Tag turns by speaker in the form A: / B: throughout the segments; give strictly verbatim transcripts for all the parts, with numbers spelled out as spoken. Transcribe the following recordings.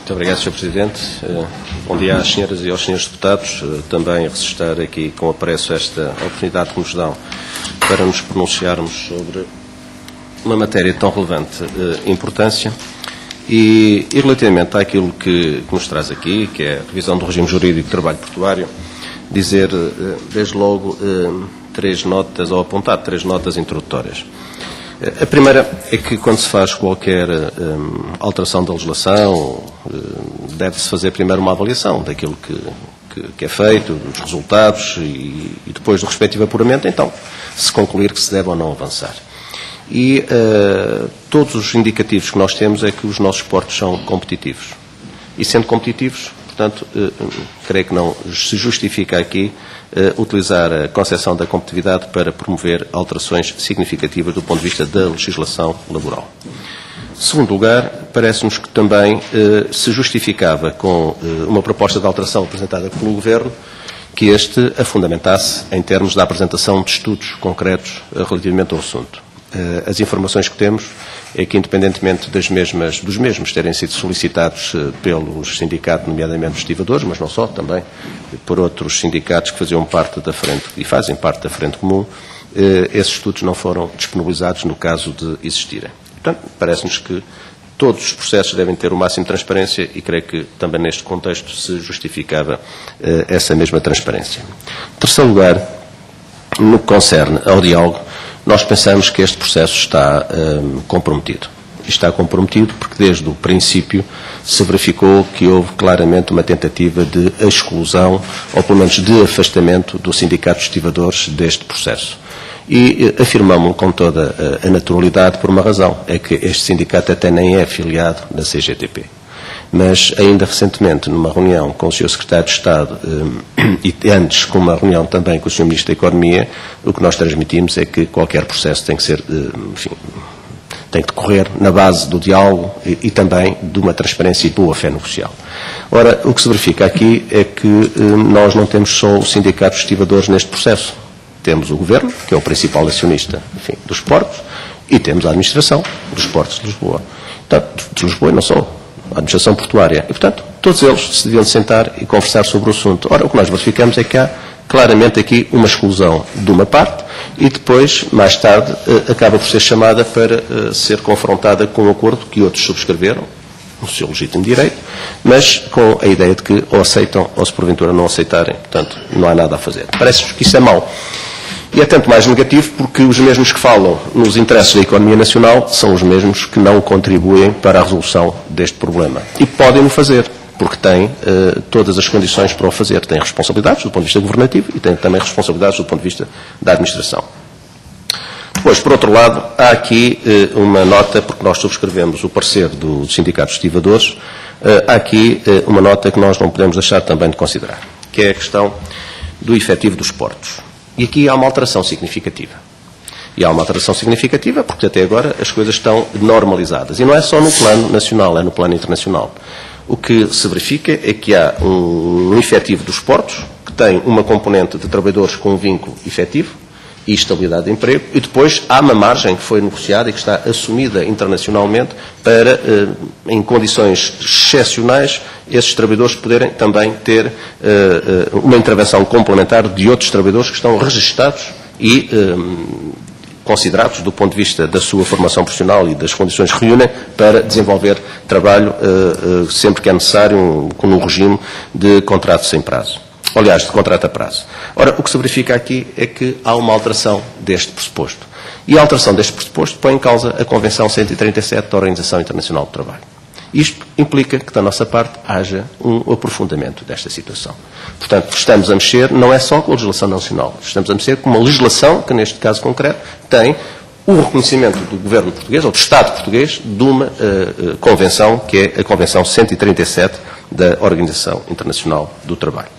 A: Muito obrigado, senhor Presidente. Bom dia às senhoras e aos senhores deputados. Também registrar aqui com apreço esta oportunidade que nos dão para nos pronunciarmos sobre uma matéria de tão relevante importância e, e relativamente àquilo que, que nos traz aqui, que é a revisão do regime jurídico de trabalho portuário, dizer desde logo três notas, ou apontar três notas introdutórias. A primeira é que, quando se faz qualquer um, alteração da legislação, um, deve-se fazer primeiro uma avaliação daquilo que, que, que é feito, dos resultados e, e depois do respectivo apuramento, então, se concluir que se deve ou não avançar. E uh, todos os indicativos que nós temos é que os nossos portos são competitivos. E, sendo competitivos, portanto, uh, creio que não se justifica aqui Uh, utilizar a concepção da competitividade para promover alterações significativas do ponto de vista da legislação laboral. Segundo lugar, parece-nos que também uh, se justificava com uh, uma proposta de alteração apresentada pelo Governo que este a fundamentasse em termos da apresentação de estudos concretos uh, relativamente ao assunto. Uh, as informações que temos é que, independentemente das mesmas, dos mesmos terem sido solicitados uh, pelos sindicatos, nomeadamente os estivadores, mas não só, também por outros sindicatos que faziam parte da frente e fazem parte da frente comum, uh, esses estudos não foram disponibilizados no caso de existirem. Portanto, parece-nos que todos os processos devem ter o máximo de transparência e creio que também neste contexto se justificava uh, essa mesma transparência. Em terceiro lugar, no que concerne ao diálogo, nós pensamos que este processo está um, comprometido. Está comprometido porque desde o princípio se verificou que houve claramente uma tentativa de exclusão, ou pelo menos de afastamento do sindicato de estivadores deste processo. E eh, afirmamos com toda a, a naturalidade por uma razão, é que este sindicato até nem é afiliado na C G T P. Mas, ainda recentemente, numa reunião com o senhor Secretário de Estado um, e antes com uma reunião também com o senhor Ministro da Economia, o que nós transmitimos é que qualquer processo tem que ser, um, enfim, tem que decorrer na base do diálogo e, e também de uma transparência e boa-fé negocial. Ora, o que se verifica aqui é que um, nós não temos só os sindicatos estivadores neste processo. Temos o Governo, que é o principal acionista, enfim, dos portos, e temos a administração dos portos de Lisboa. Portanto, de Lisboa e não só. A administração portuária. E, portanto, todos eles se deviam sentar e conversar sobre o assunto. Ora, o que nós verificamos é que há claramente aqui uma exclusão de uma parte e depois, mais tarde, eh, acaba por ser chamada para eh, ser confrontada com um acordo que outros subscreveram, no seu legítimo direito, mas com a ideia de que ou aceitam ou se porventura não aceitarem. Portanto, não há nada a fazer. Parece-nos que isso é mau. E é tanto mais negativo porque os mesmos que falam nos interesses da economia nacional são os mesmos que não contribuem para a resolução deste problema. E podem-no fazer, porque têm uh, todas as condições para o fazer. Têm responsabilidades do ponto de vista governativo e têm também responsabilidades do ponto de vista da administração. Depois, por outro lado, há aqui uh, uma nota, porque nós subscrevemos o parecer do, dos sindicatos de estivadores, uh, há aqui uh, uma nota que nós não podemos deixar também de considerar, que é a questão do efetivo dos portos. E aqui há uma alteração significativa. E há uma alteração significativa porque até agora as coisas estão normalizadas. E não é só no plano nacional, é no plano internacional. O que se verifica é que há um, um efetivo dos portos que tem uma componente de trabalhadores com um vínculo efetivo e estabilidade de emprego, e depois há uma margem que foi negociada e que está assumida internacionalmente para, eh, em condições excepcionais, esses trabalhadores poderem também ter eh, uma intervenção complementar de outros trabalhadores que estão registados e eh, considerados do ponto de vista da sua formação profissional e das condições que reúnem para desenvolver trabalho eh, eh, sempre que é necessário, um, com um regime de contrato sem prazo. Aliás, de contrato a prazo. Ora, o que se verifica aqui é que há uma alteração deste pressuposto. E a alteração deste pressuposto põe em causa a Convenção cento e trinta e sete da Organização Internacional do Trabalho. Isto implica que, da nossa parte, haja um aprofundamento desta situação. Portanto, estamos a mexer, não é só com a legislação nacional, estamos a mexer com uma legislação que, neste caso concreto, tem o reconhecimento do Governo português, ou do Estado português, de uma uh, uh, convenção, que é a Convenção cento e trinta e sete da Organização Internacional do Trabalho.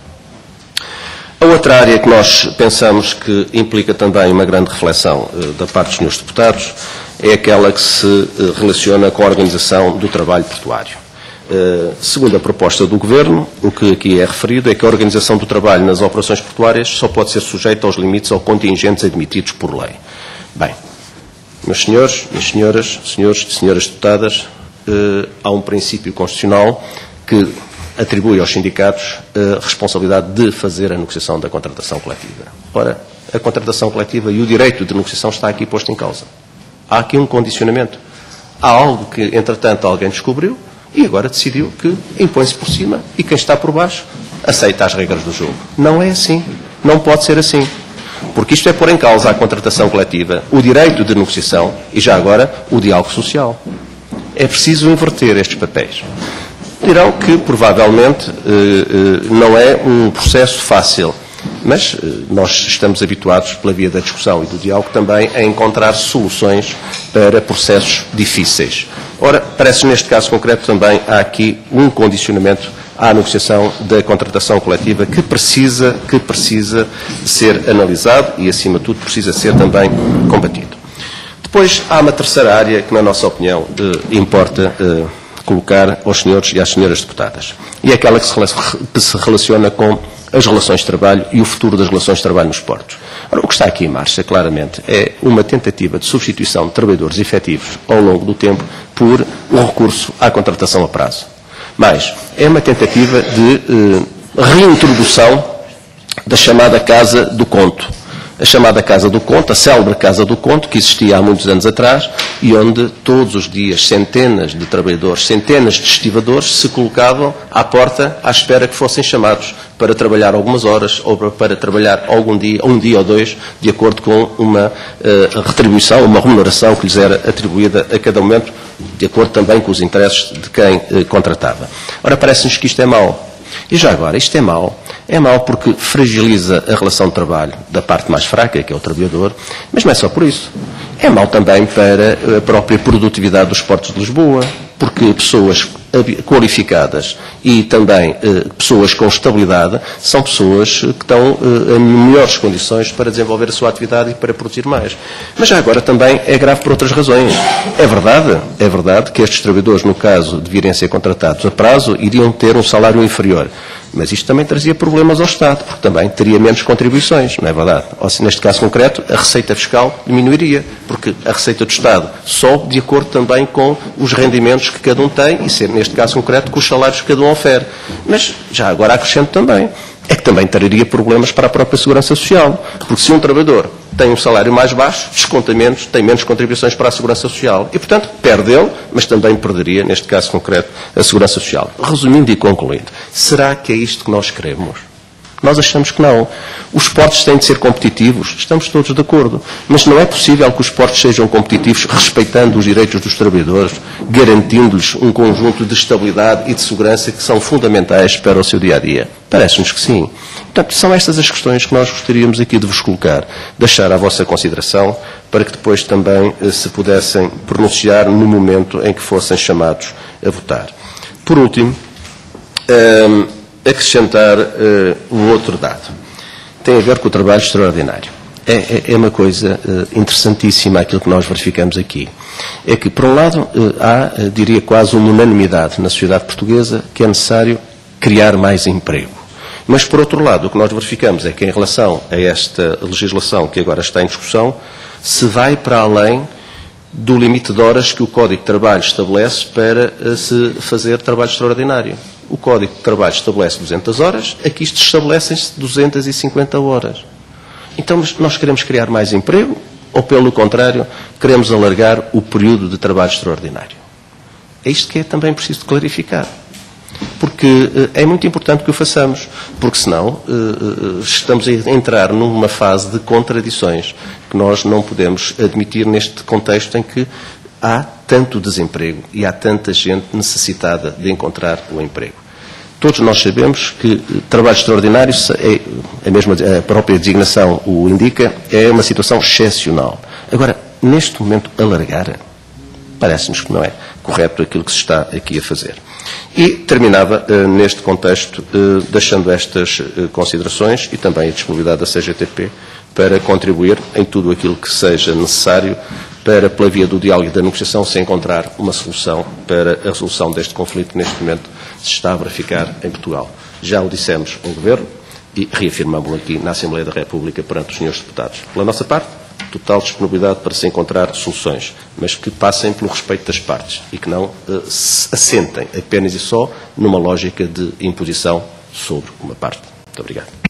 A: A outra área que nós pensamos que implica também uma grande reflexão uh, da parte dos senhores deputados é aquela que se uh, relaciona com a organização do trabalho portuário. Uh, segundo a proposta do Governo, o que aqui é referido é que a organização do trabalho nas operações portuárias só pode ser sujeita aos limites ou contingentes admitidos por lei. Bem, meus senhores, minhas senhoras, senhores e senhoras deputadas, uh, há um princípio constitucional que atribui aos sindicatos a responsabilidade de fazer a negociação da contratação coletiva. Ora, a contratação coletiva e o direito de negociação está aqui posto em causa. Há aqui um condicionamento. Há algo que, entretanto, alguém descobriu e agora decidiu que impõe-se por cima e quem está por baixo aceita as regras do jogo. Não é assim. Não pode ser assim. Porque isto é pôr em causa a contratação coletiva, o direito de negociação e, já agora, o diálogo social. É preciso inverter estes papéis. Dirão que, provavelmente, não é um processo fácil, mas nós estamos habituados, pela via da discussão e do diálogo, também a encontrar soluções para processos difíceis. Ora, parece neste caso concreto também há aqui um condicionamento à negociação da contratação coletiva que precisa, que precisa ser analisado e, acima de tudo, precisa ser também combatido. Depois, há uma terceira área que, na nossa opinião, eh, importa eh, colocar aos senhores e às senhoras deputadas. E é aquela que se, que se relaciona com as relações de trabalho e o futuro das relações de trabalho nos portos. Ora, o que está aqui em marcha, claramente, é uma tentativa de substituição de trabalhadores efetivos ao longo do tempo por o recurso à contratação a prazo. Mas é uma tentativa de eh, reintrodução da chamada Casa do Conto. A chamada Casa do Conto, a célebre Casa do Conto, que existia há muitos anos atrás e onde todos os dias centenas de trabalhadores, centenas de estivadores se colocavam à porta à espera que fossem chamados para trabalhar algumas horas ou para trabalhar algum dia, um dia ou dois, de acordo com uma uh, retribuição, uma remuneração que lhes era atribuída a cada momento, de acordo também com os interesses de quem uh, contratava. Ora, parece-nos que isto é mau. E já agora, isto é mau. É mau porque fragiliza a relação de trabalho da parte mais fraca, que é o trabalhador, mas não é só por isso. É mau também para a própria produtividade dos portos de Lisboa, porque pessoas qualificadas e também eh, pessoas com estabilidade são pessoas que estão eh, em melhores condições para desenvolver a sua atividade e para produzir mais. Mas já agora também é grave por outras razões. É verdade, é verdade que estes trabalhadores, no caso de virem a ser contratados a prazo, iriam ter um salário inferior. Mas isto também trazia problemas ao Estado, porque também teria menos contribuições, não é verdade? Ou se, neste caso concreto, a receita fiscal diminuiria, porque a receita do Estado sobe de acordo também com os rendimentos que cada um tem, e ser, neste caso concreto, com os salários que cada um ofere. Mas, já agora acrescento também, é que também traria problemas para a própria Segurança Social, porque se um trabalhador tem um salário mais baixo, desconta menos, tem menos contribuições para a Segurança Social. E, portanto, perde ele, mas também perderia, neste caso concreto, a Segurança Social. Resumindo e concluindo, será que é isto que nós queremos? Nós achamos que não. Os portos têm de ser competitivos, estamos todos de acordo. Mas não é possível que os portos sejam competitivos respeitando os direitos dos trabalhadores, garantindo-lhes um conjunto de estabilidade e de segurança que são fundamentais para o seu dia-a-dia. Parece-nos que sim. Portanto, são estas as questões que nós gostaríamos aqui de vos colocar, deixar à vossa consideração, para que depois também eh, se pudessem pronunciar no momento em que fossem chamados a votar. Por último, eh, acrescentar eh, um outro dado. Tem a ver com o trabalho extraordinário. É, é, é uma coisa eh, interessantíssima aquilo que nós verificamos aqui. É que, por um lado, eh, há, eh, diria, quase uma unanimidade na sociedade portuguesa que é necessário criar mais emprego. Mas, por outro lado, o que nós verificamos é que, em relação a esta legislação que agora está em discussão, se vai para além do limite de horas que o Código de Trabalho estabelece para uh, se fazer trabalho extraordinário. O Código de Trabalho estabelece duzentas horas, aqui isto estabelecem-se duzentas e cinquenta horas. Então, nós queremos criar mais emprego ou, pelo contrário, queremos alargar o período de trabalho extraordinário? É isto que é também preciso clarificar. Porque uh, é muito importante que o façamos, porque senão uh, uh, estamos a entrar numa fase de contradições que nós não podemos admitir neste contexto em que há tanto desemprego e há tanta gente necessitada de encontrar o emprego. Todos nós sabemos que uh, trabalho extraordinário, é, a, mesma, a própria designação o indica, é uma situação excepcional. Agora, neste momento, alargar, parece-nos que não é correto aquilo que se está aqui a fazer. E terminava, uh, neste contexto, uh, deixando estas uh, considerações e também a disponibilidade da C G T P para contribuir em tudo aquilo que seja necessário para, pela via do diálogo e da negociação, se encontrar uma solução para a resolução deste conflito que neste momento se está a verificar em Portugal. Já o dissemos ao Governo e reafirmamos aqui na Assembleia da República perante os senhores deputados. Pela nossa parte, total disponibilidade para se encontrar soluções, mas que passem pelo respeito das partes e que não uh, se assentem apenas e só numa lógica de imposição sobre uma parte. Muito obrigado.